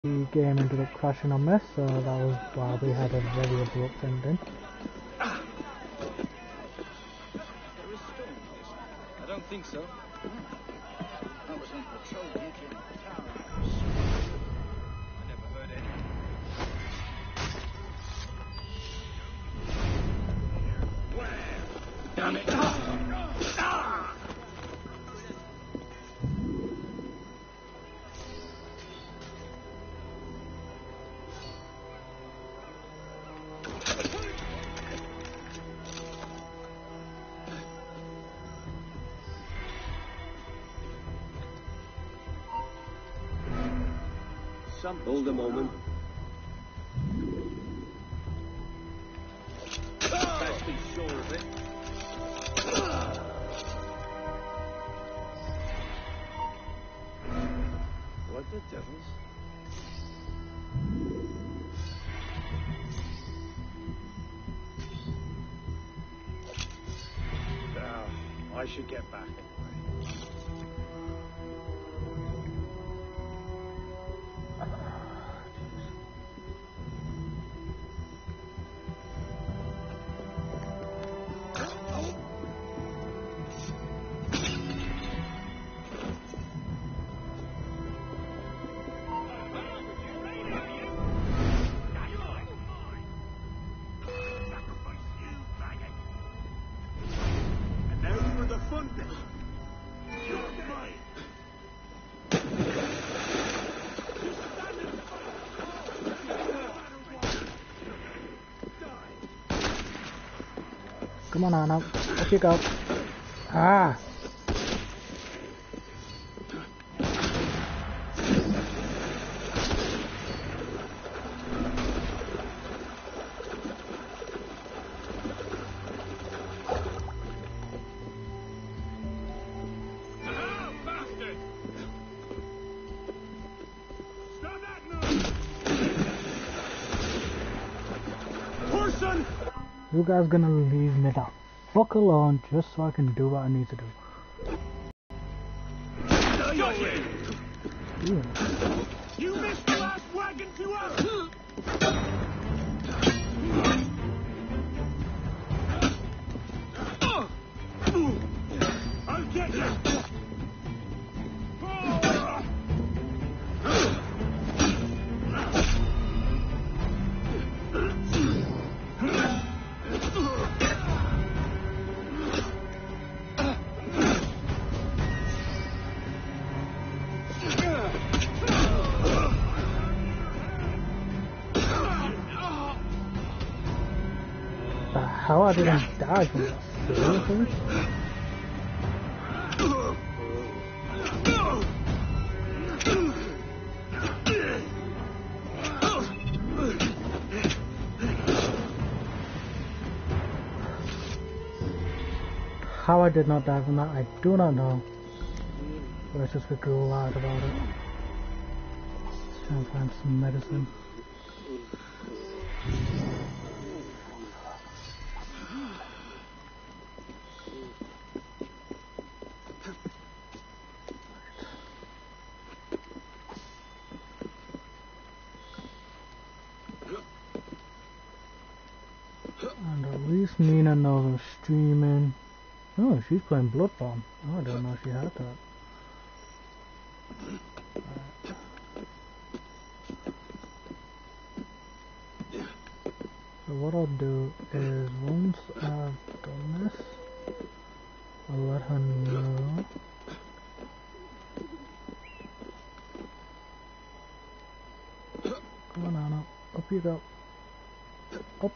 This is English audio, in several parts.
The game ended up crashing on this, so that was why we had a very abrupt ending. There is storm. I don't think so. I was on patrol looking at the tower. I never heard anything. Where? Damn it! Hold a moment. Best be sure of it. What the devils? I should get back anyway. Come on, Anna. Up you go. Ah! You guys gonna leave me the fuck alone just so I can do what I need to do. Yeah. You missed the last wagon to us! I'll get you! How I didn't die from that? Seriously? How I did not die from that, I do not know. Let's just be glad about it. Let's try and find some medicine. And at least Nina knows I'm streaming. Oh, she's playing Bloodborne. Oh, I didn't know she had that. So what I'll do is once I've done this, I'll let her know. Come on, Anna. Up you go. Up.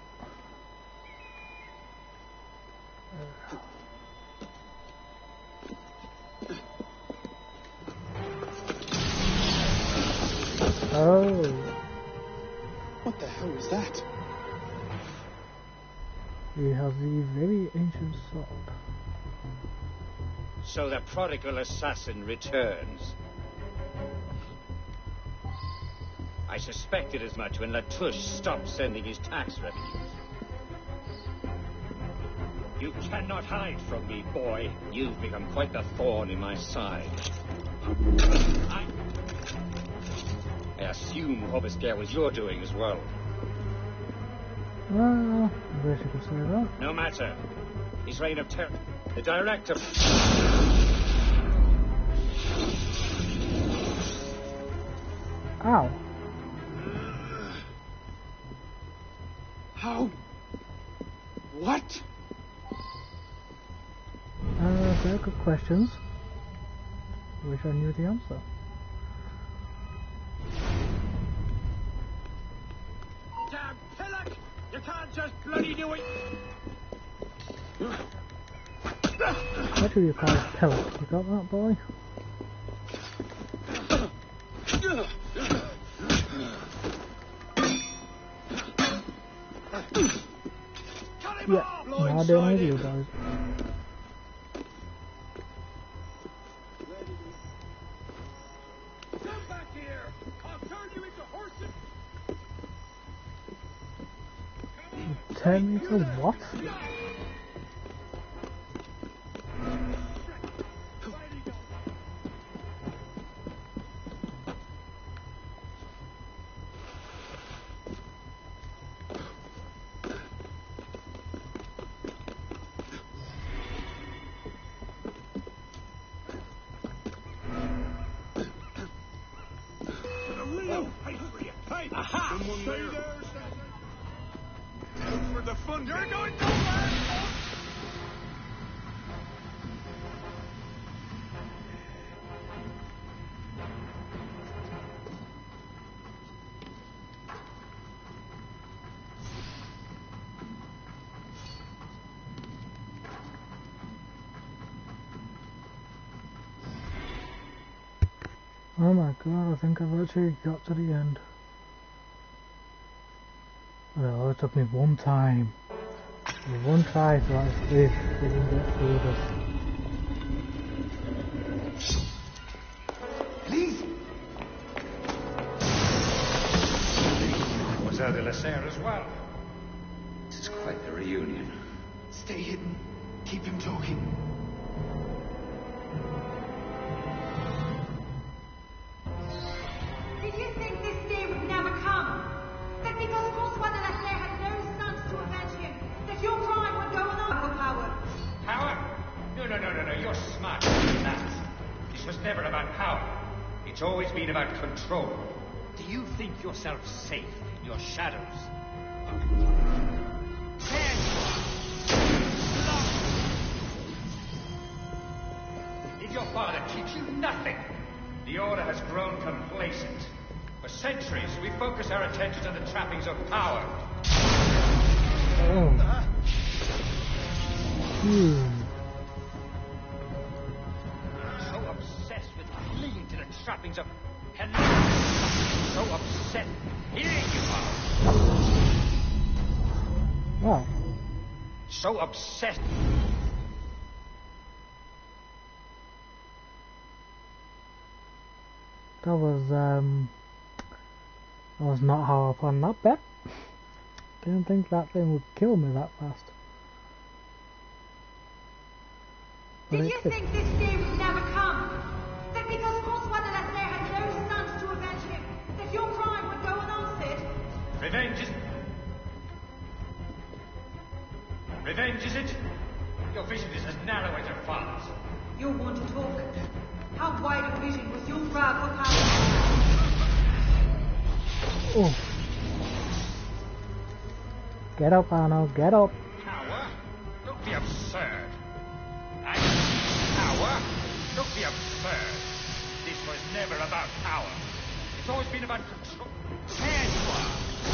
Oh. What the hell was that? He has the very ancient sword. So the prodigal assassin returns. I suspected as much when Latouche stopped sending his tax revenues. You cannot hide from me, boy. You've become quite the thorn in my side. Yes, assume Robespierre was your doing as well. Well, I wish you could say that. No matter. His reign of terror. The director. Ow. How? What? They're good questions. Wish I knew the answer. Damn pillock! You can't just bloody do it! What do you call it? Pellet. You got that, boy? Yeah, no, I don't need you guys. Come back here! I'll turn you into horses! Turn me to what? You're going to land! Oh my god, I think I've actually got to the end. Well, it took me one time. One try to actually didn't get through this. Please! Mademoiselle de la Serre as well. This is quite the reunion. Stay hidden. Keep him talking. Did you think this day would never come? That because Francois de la Serre had no sons to avenge him, that your crime would go on for power? Power? No, you're smarter than that. This was never about power. It's always been about control. Do you think yourself safe in your shadows? Did your father teach you nothing? The Order has grown complacent. For centuries, we focus our attention on the trappings of power. Oh. So obsessed with clinging to the trappings of... So obsessed. Here you are. Wow. So obsessed. That was not how I planned that bet. Didn't think that thing would kill me that fast. But Did it you did. think this day would never come? That because Francois de la Serre had no sons to avenge him, that your crime would go unanswered? Revenge is it? Your vision is as narrow as your father's. You want to talk? How wide a vision was your grab for power? Oh. Get up, Arno, get up. Power? Don't be absurd. Power? Don't be absurd. This was never about power. It's always been about control. There you are.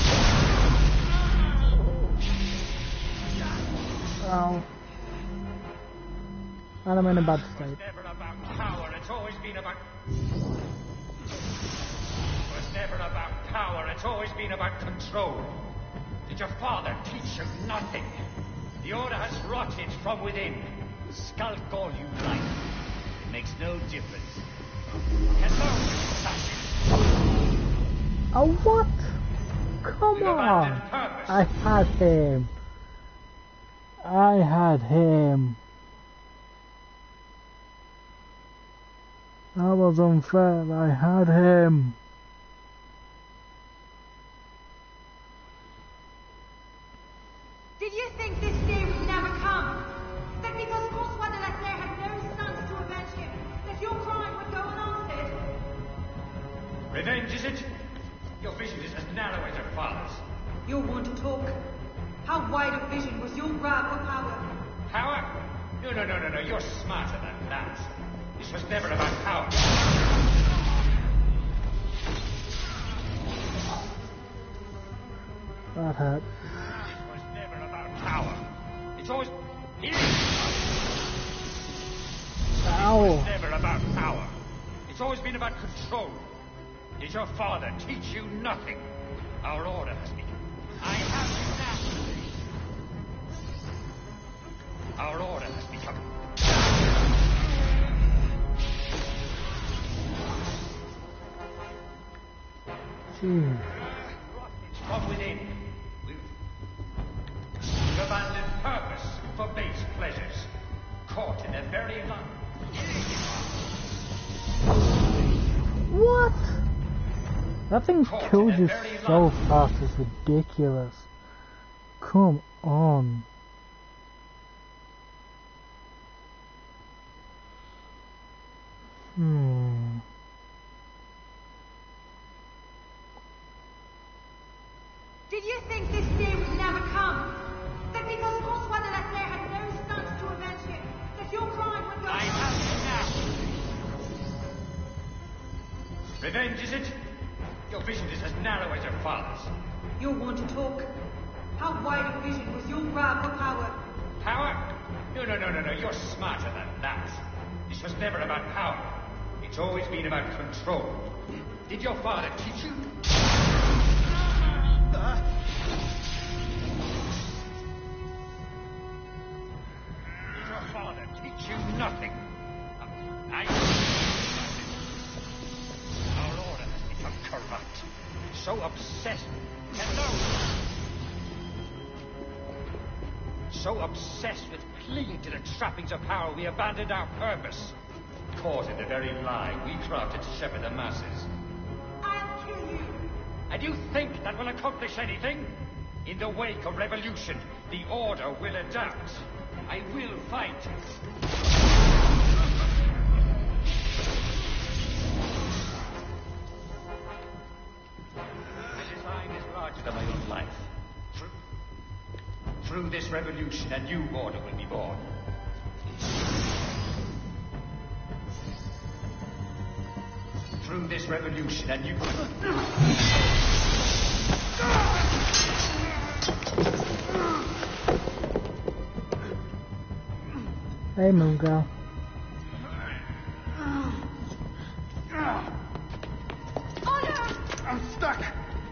Oh. And I'm in a bad It was state. never about power. It's always been about... It was never about power. It's always been about control. Did your father teach you nothing? The Order has rotted from within. Skulk all you like. It makes no difference. Hello, assassin. Oh, what? Come We've on. abandoned purpose. I had him. I had him. That was unfair. I had him. Did you think this day would never come? That because Francois de la Claire had no sons to avenge him, that your crime would go unanswered? Revenge, is it? Your vision is as narrow as your father's. You're one to talk. How wide a vision was your grab for power? Power? No. You're smarter than that. This was never about power. That hurt. It was never about power. It's always... Ow! It was never about power. It's always been about control. Did your father teach you nothing? Our order has been... I have you now. Our order has become... Jeez. From within. We've abandoned purpose for base pleasures. Caught in their very line. What? That thing Caught kills in you their very so line. fast, it's ridiculous. Come on. Did you think this day would never come? That because Francois de la Claire had no sons to avenge him, that your crime would go... I have you now. Revenge, is it? Your vision is as narrow as your father's. You're one to talk. How wide a vision was your grab for power? Power? No. You're smarter than that. This was never about power. It's always been about control. Did your father teach you? Did your father teach you nothing? Our order has become corrupt. So obsessed. Hello. So obsessed with clinging to the trappings of power, we abandoned our purpose. Caught in the very lie we crafted to shepherd the masses. I'll kill you. And you think that will accomplish anything? In the wake of revolution, the order will adapt. I will fight. The design is larger than my own life. Through this revolution, a new order will be born. Through this revolution, a new... Hey, Moon Girl. I'm stuck.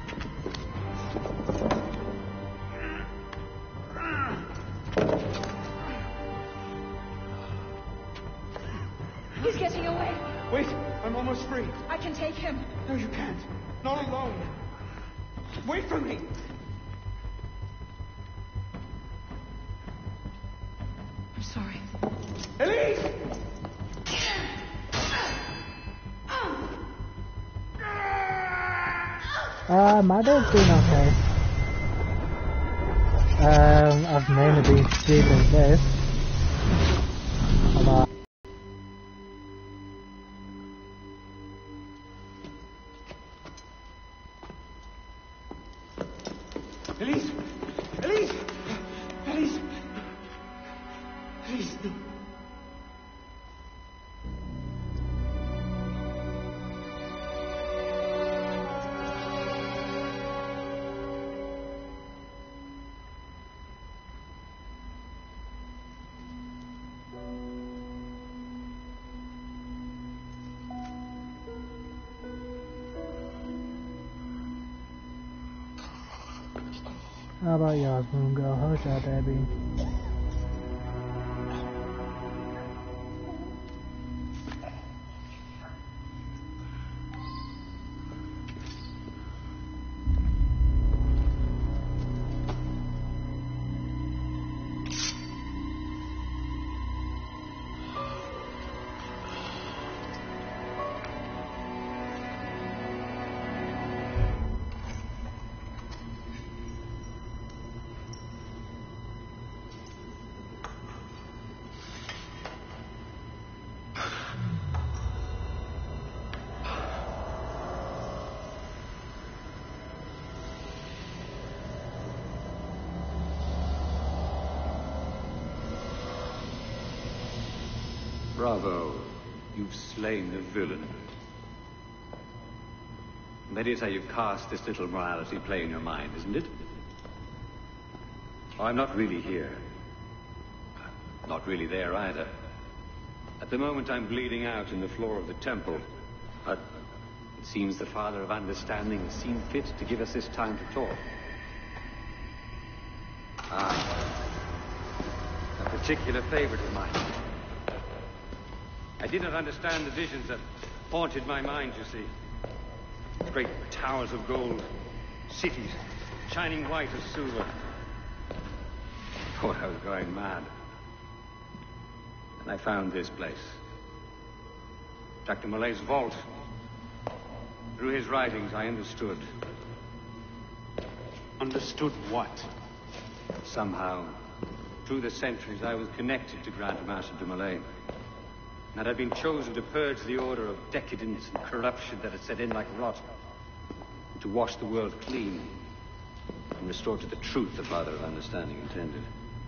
He's getting away. Wait, I'm almost free. I can take him. No, you can't. Not alone. Wait for me. I'm sorry. Elise! My day's been okay. I've mainly been streaming this. Elise! Elise! Elise! Elise, no. How about yours, Moon Girl? How's your day been? Bravo. You've slain the villain. That is how you've cast this little morality play in your mind, isn't it? Oh, I'm not really here. Not really there either. At the moment, I'm bleeding out in the floor of the temple. But it seems the Father of Understanding has seen fit to give us this time to talk. A particular favorite of mine. I did not understand the visions that haunted my mind, you see. Great towers of gold, cities shining white as silver. I thought I was going mad. And I found this place. Dr. Malay's vault. Through his writings, I understood. Understood what? Somehow, through the centuries, I was connected to Grand Master de Malay. And I'd been chosen to purge the order of decadence and corruption that had set in like rot. And to wash the world clean. And restore to the truth the Father of Understanding intended.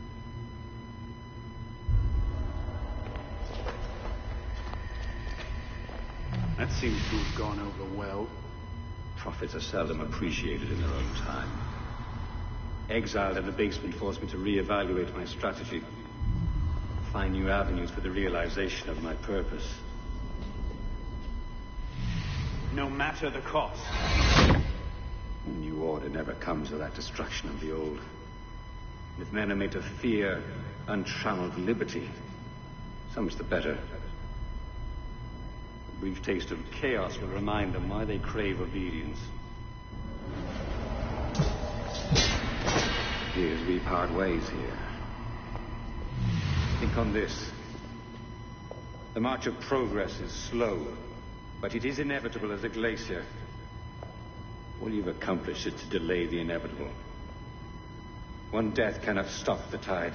That seems to have gone over well. Prophets are seldom appreciated in their own time. Exiled in the basement forced me to reevaluate my strategy. Find new avenues for the realization of my purpose. No matter the cost. A new order never comes without destruction of the old. If men are made to fear untrammeled liberty, so much the better. A brief taste of chaos will remind them why they crave obedience. Here's we part ways here. Think on this. The march of progress is slow, but it is inevitable as a glacier. All you've accomplished is to delay the inevitable. One death cannot stop the tide.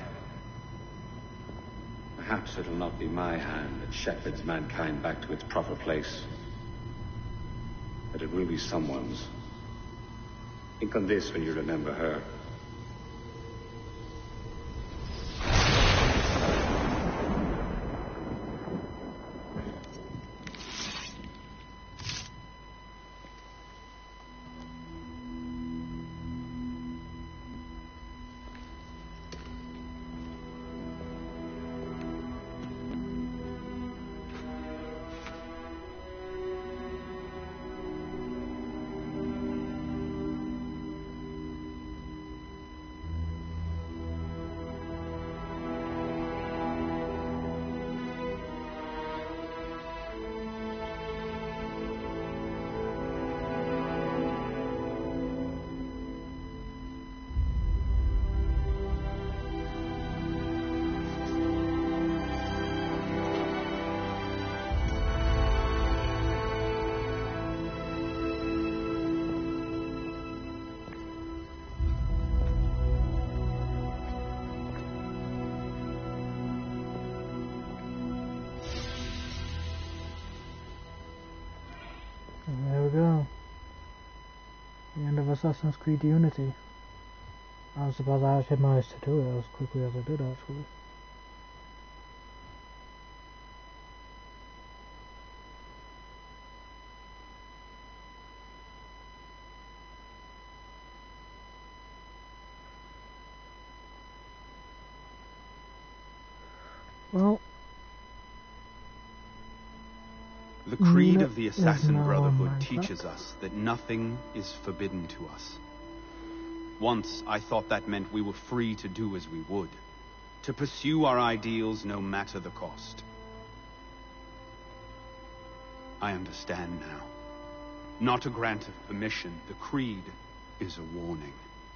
Perhaps it'll not be my hand that shepherds mankind back to its proper place. But it will be someone's. Think on this when you remember her. And there we go. The end of Assassin's Creed Unity. I'm surprised I actually managed to do it as quickly as I did, actually. Well, The creed of the Yes, Assassin no, Brotherhood Minecraft. teaches us that nothing is forbidden to us. Once, I thought that meant we were free to do as we would, to pursue our ideals no matter the cost. I understand now. Not a grant of permission, the creed is a warning.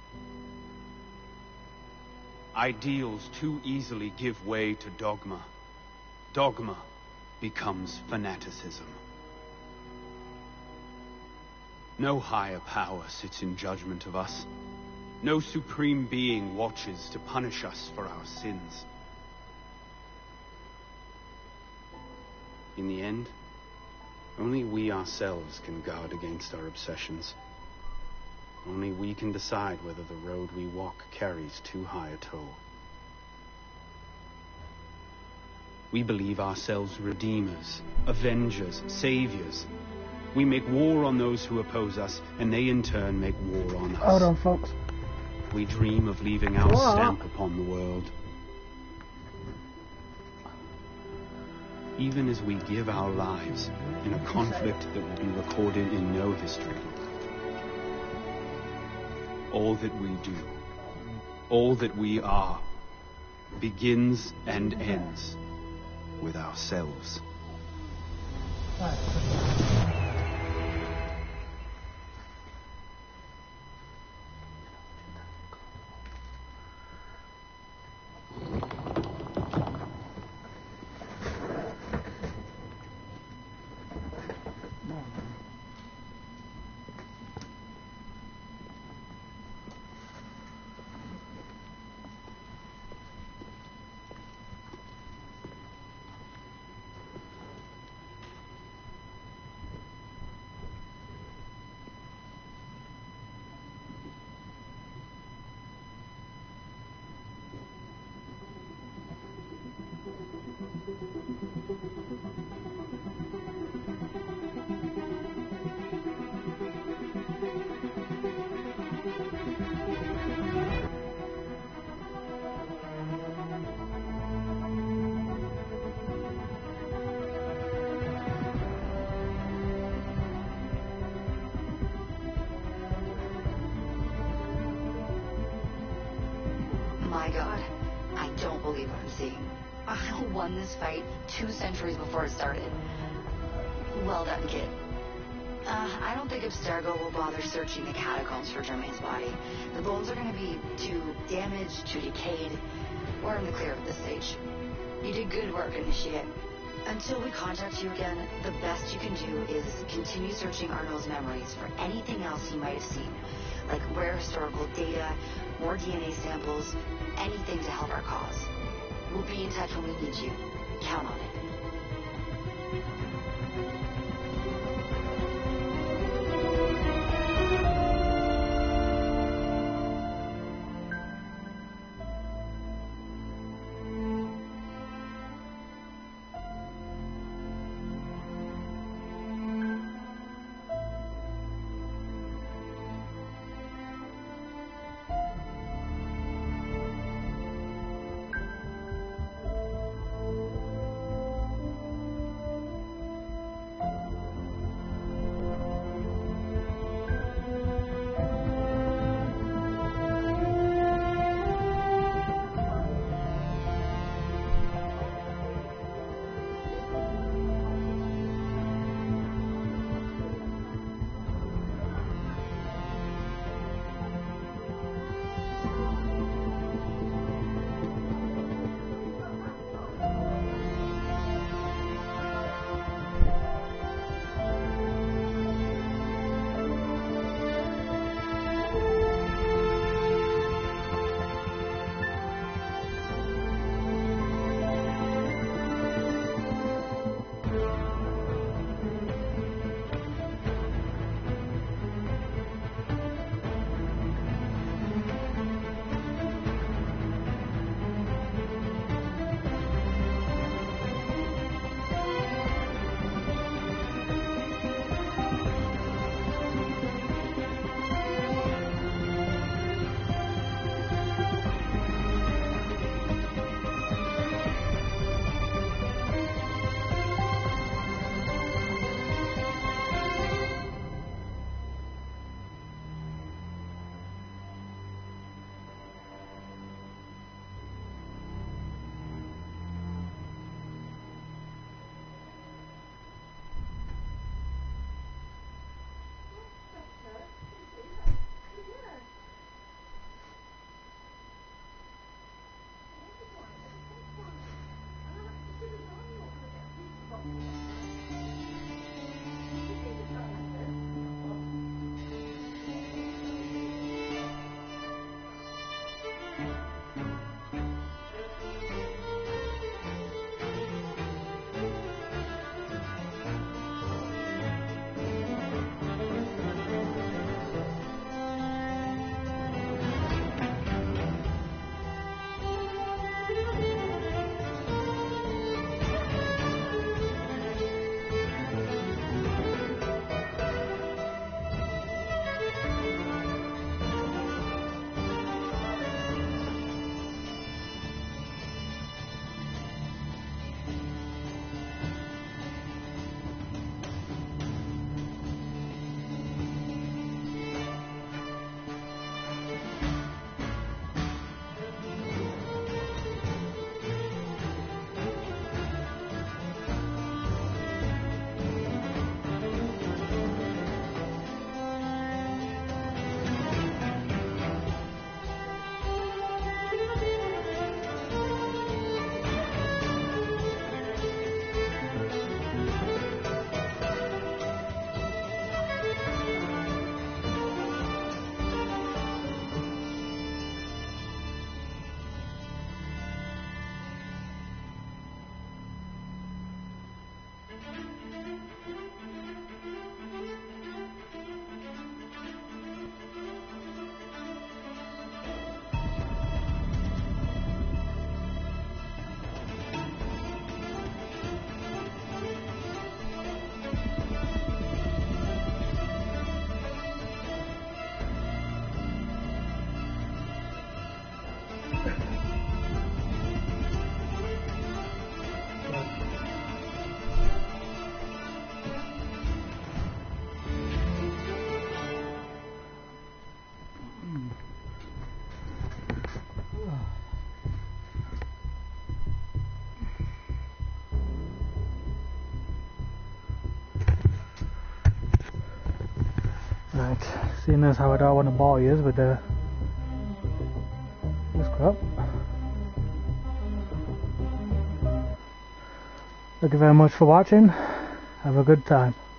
Ideals too easily give way to dogma. Dogma becomes fanaticism. No higher power sits in judgment of us. No supreme being watches to punish us for our sins. In the end, only we ourselves can guard against our obsessions. Only we can decide whether the road we walk carries too high a toll. We believe ourselves redeemers, avengers, saviors. We make war on those who oppose us, and they in turn make war on us. Hold on, folks. We dream of leaving our stamp upon the world. Even as we give our lives in a conflict that will be recorded in no history. All that we do, all that we are, begins and ends with ourselves. My God, I don't believe what I'm seeing. I won this fight 2 centuries before it started. Well done, kid. I don't think Abstergo will bother searching the catacombs for Germain's body. The bones are going to be too damaged, too decayed. We're in the clear at this stage. You did good work, Initiate. Until we contact you again, the best you can do is continue searching Arnold's memories for anything else he might have seen, like rare historical data, more DNA samples, anything to help our cause. We'll be in touch when we need you. Count on it. seeing as how I don't want to bore you with this crap. Thank you very much for watching. Have a good time.